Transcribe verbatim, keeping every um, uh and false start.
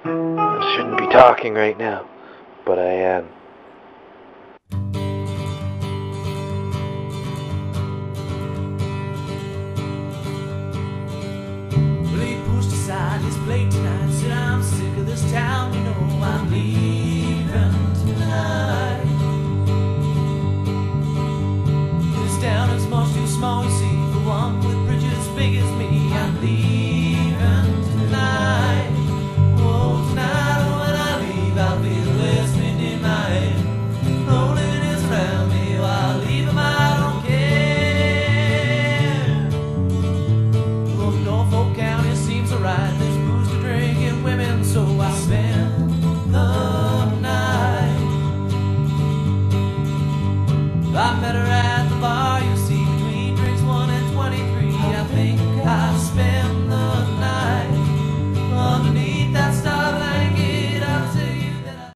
I shouldn't be talking right now, but I am. Well, he pushed aside his plate tonight, said I'm sick of this town, you know I'm leaving.